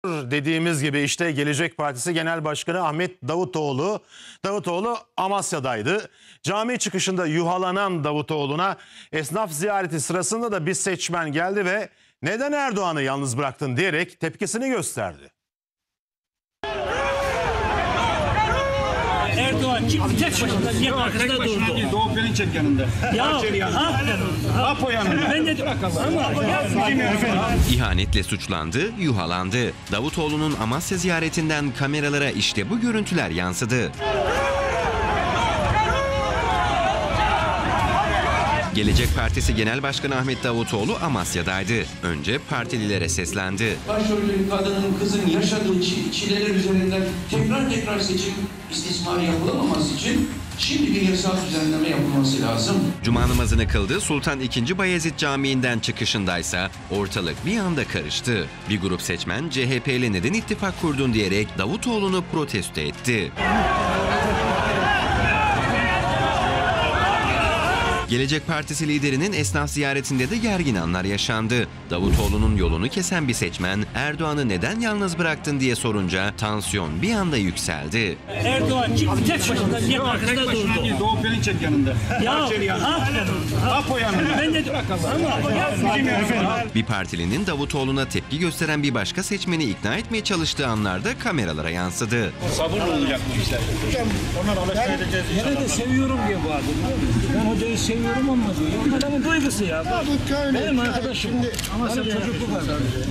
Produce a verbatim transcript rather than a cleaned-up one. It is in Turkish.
Dediğimiz gibi işte Gelecek Partisi Genel Başkanı Ahmet Davutoğlu, Davutoğlu Amasya'daydı. Cami çıkışında yuhalanan Davutoğlu'na esnaf ziyareti sırasında da bir seçmen geldi ve "Neden Erdoğan'ı yalnız bıraktın?" diyerek tepkisini gösterdi. Erdoğan çıktı tek başına diye arkasında durdu. Doğu Perinçek yanında. Ya ha, Apo yanında. ben de ama İhanetle suçlandı, yuhalandı. Davutoğlu'nun Amasya ziyaretinden kameralara işte bu görüntüler yansıdı. Gelecek Partisi Genel Başkanı Ahmet Davutoğlu Amasya'daydı. Önce partililere seslendi. Başrolün kadının, kızın yaşadığı çi çileler üzerinden tekrar tekrar seçim istismarı yapılamaması için şimdi bir yasal düzenleme yapılması lazım. Cuma namazını kıldı, Sultan ikinci. Bayezid Camii'nden çıkışındaysa ortalık bir anda karıştı. Bir grup seçmen C H P ile neden ittifak kurdun diyerek Davutoğlu'nu protesto etti. Gelecek Partisi liderinin esnaf ziyaretinde de gergin anlar yaşandı. Davutoğlu'nun yolunu kesen bir seçmen Erdoğan'ı neden yalnız bıraktın diye sorunca tansiyon bir anda yükseldi. Erdoğan çıktı tek başına diye arkasında durdu. Doğu Perinçek yanında. Ya ha, Apo yanında. ben de ama Bir partilinin Davutoğlu'na tepki gösteren bir başka seçmeni ikna etmeye çalıştığı anlarda kameralara yansıdı. Sabırla olacak bu işler. yine de seviyorum diye bağırdı biliyor musun? Ben hocayı seviyorum ama diyor. Adamın duygusu ya. Bu köylü. Benim arkadaşım. Şimdi Ama sen çocukluk var.